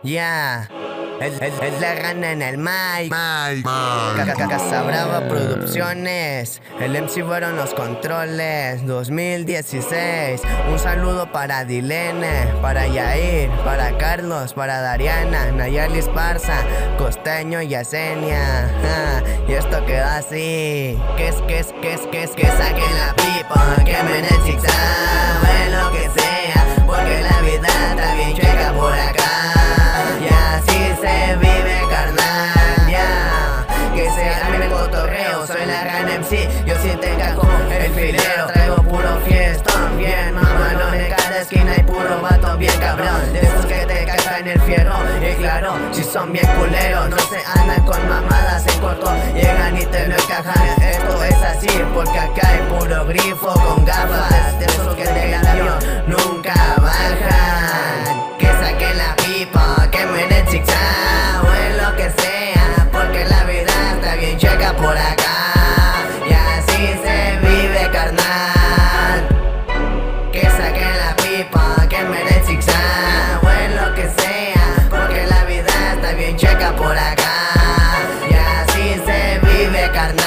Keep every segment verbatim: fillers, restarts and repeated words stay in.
Ya, es, es, es la gana en el mic. Mike, Casa Brava Producciones. El M C fueron los controles. dos mil dieciséis. Un saludo para Dilene, para Yair, para Carlos, para Dariana, Nayeli Esparza, Costeño y Yesenia. Ah, y esto queda así. Que es, que es, que es, que es, que saquen la pipa, que me den zigzag, en lo que sea, porque la vida está bien chueca por acá. Y así se vive, carnal, ya. Que se arme el cotorreo, soy la gran M C. Yo sí te encajo el filero. Traigo puro fiestón, bien mamalón. En cada esquina hay puro vato bien cabrón. De esos que te cagan el fierro. Y claro, si son bien culeros, no se andan con mamadas en corto. Llegan y te lo encajan. Esto es así, porque acá hay puro grifo con gafas. De esos que te ganan nunca bajan. Que saquen la pipa, que me den zigzag, o en lo que sea, porque la vida está bien checa por acá. Y así se vive, carnal. Que saquen la pipa, que me den zigzag, o en lo que sea, porque la vida está bien checa por acá. Y así se vive, carnal.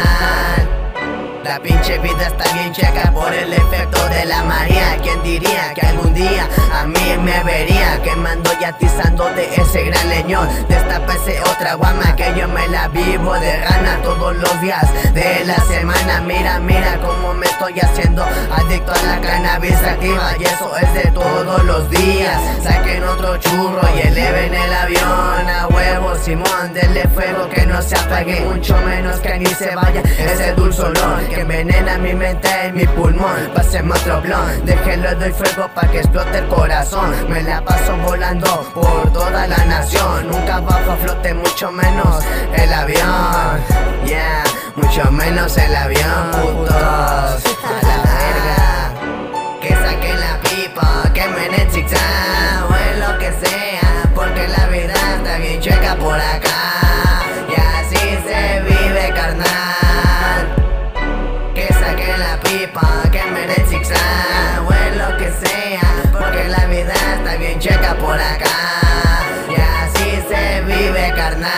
La pinche vida está bien checa por el efecto de la María. ¿Quién diría que algún día a mí me vería quemando y atizando de ese gran leñón? Destapese otra guama que yo me la vivo de gana todos los días de la semana. Mira, mira cómo me estoy haciendo adicto a la cannabis activa, y eso es de todos los días. Saquen otro churro y eleven el avión a huevo, Simón, denle fuego que no se apague, mucho menos que ni se vaya ese dulce olor que envenena mi mente y mi pulmón. Páseme otro blon, déjenlo, doy fuego pa' que explote el corazón. Me la paso volando por toda la nación, nunca bajo a flote, mucho menos el avión. Yeah, mucho menos el avión, putos. A la verga. Que saquen la pipa, que me den zigzag, o en lo que sea, porque la vida está bien checa por acá. Y así se vive, carnal. Que saquen la pipa, que me den zigzag, o en lo que sea, porque la vida está bien checa por acá. Y así se vive, carnal.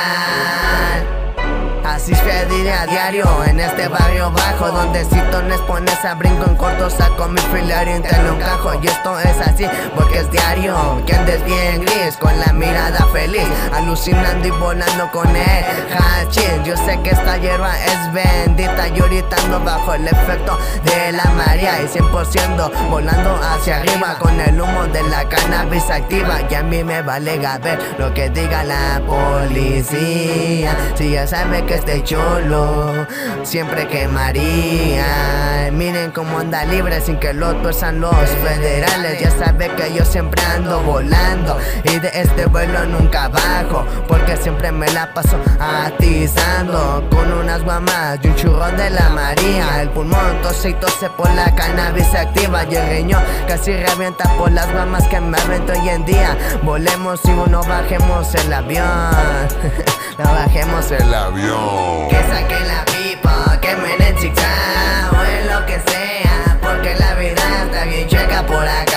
Así se vive a diario en este barrio bajo, donde si tones pones a brinco en corto, saco mi filario y te lo encajo. Y esto es así porque es diario. Que andes bien gris, con la mirada feliz, alucinando y volando con el hachís. Yo sé que esta hierba es bendita y ahorita ando bajo el efecto de la María, y cien por ciento volando hacia arriba con el humo de la cannabis activa. Y a mí me vale gaber lo que diga la policía, si ya sabe que este chulo siempre quemaría. Miren cómo anda libre sin que lo tuerzan los federales. Ya sabe que yo siempre ando volando y de este vuelo nunca bajo, porque siempre me la paso atizando con unas guamas y un churro de la María. El pulmón tose y tose por la cannabis activa, y el riñón casi revienta por las guamas que me avento hoy en día. Volemos y no bajemos el avión. No bajemos el avión. Que saquen la pipa, que me den zigzag, o en lo que sea, porque la vida está bien checa por acá.